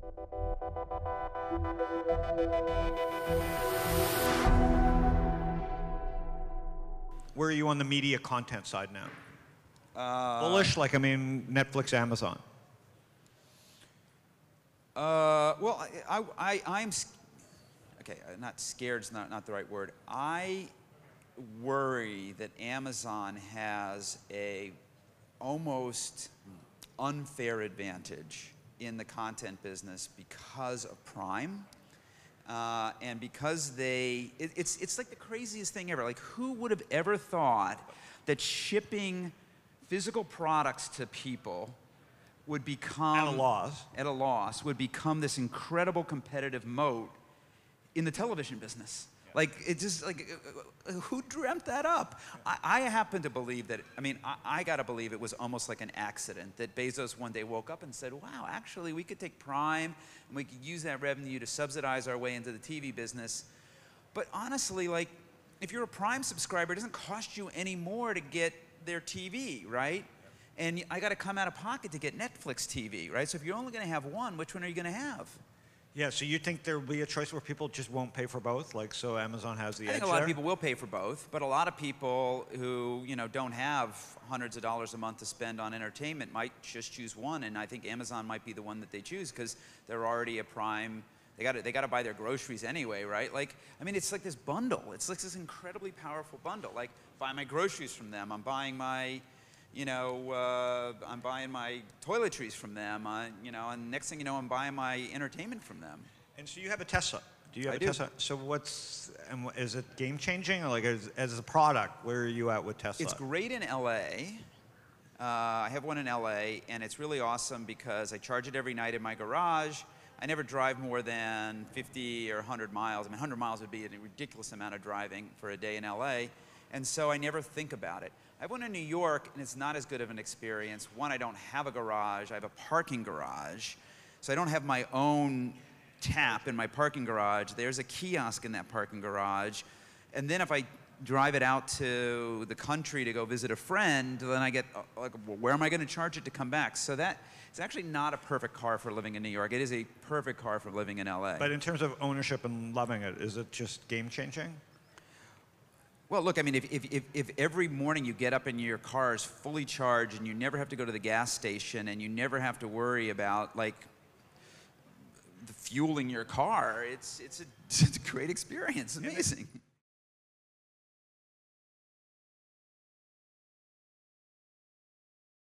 Where are you on the media content side now? Bullish, like, I mean, Netflix, Amazon. Well, I'm okay. Not scared is not the right word. I worry that Amazon has a almost unfair advantage in the content business because of Prime. And because it's like the craziest thing ever. Like, who would have ever thought that shipping physical products to people would become at a loss would become this incredible competitive moat in the television business? Yeah. Like, it just, like, who dreamt that up? I happen to believe that, I mean, I gotta believe it was almost like an accident that Bezos one day woke up and said, wow, actually we could take Prime and we could use that revenue to subsidize our way into the TV business. But honestly, like, if you're a Prime subscriber, it doesn't cost you any more to get their TV, right? And I got to come out of pocket to get Netflix TV, right? So if you're only going to have one, which one are you going to have? Yeah, so you think there will be a choice where people just won't pay for both? Like, so Amazon has the edge there? I think a lot of people will pay for both, but a lot of people who, you know, don't have hundreds of dollars a month to spend on entertainment might just choose one, and I think Amazon might be the one that they choose because they're already a Prime. They got to buy their groceries anyway, right? Like, I mean, it's like this bundle. It's like this incredibly powerful bundle. Like, buy my groceries from them. I'm buying my, you know, I'm buying my toiletries from them. You know, and next thing you know, I'm buying my entertainment from them. And so you have a Tesla. Do you have a Tesla? So is it game changing? Or like, as a product, where are you at with Tesla? It's great in LA. I have one in LA, and it's really awesome because I charge it every night in my garage. I never drive more than 50 or 100 miles. I mean, 100 miles would be a ridiculous amount of driving for a day in LA. And so I never think about it. I went to New York, and it's not as good of an experience. One, I don't have a garage. I have a parking garage. So I don't have my own tap in my parking garage. There's a kiosk in that parking garage. And then if I drive it out to the country to go visit a friend, then I get, like, well, where am I going to charge it to come back? So that it's actually not a perfect car for living in New York. It is a perfect car for living in LA. But in terms of ownership and loving it, is it just game changing? Well, look, I mean, if every morning you get up and your car is fully charged and you never have to go to the gas station and you never have to worry about, like, the fueling your car, it's a great experience. Amazing.